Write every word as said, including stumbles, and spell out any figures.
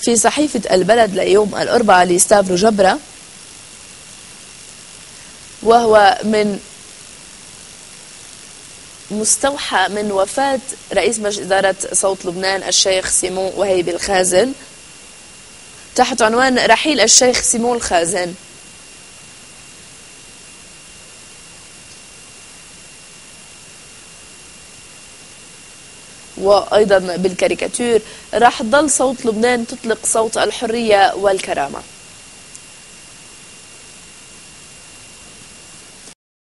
في صحيفة البلد ليوم الأربعاء لستافرو جبرا، وهو من مستوحى من وفاة رئيس مجلس إدارة صوت لبنان الشيخ سيمون وهيب الخازن تحت عنوان رحيل الشيخ سيمون الخازن. وأيضا بالكاريكاتير: راح تضل صوت لبنان تطلق صوت الحرية والكرامة.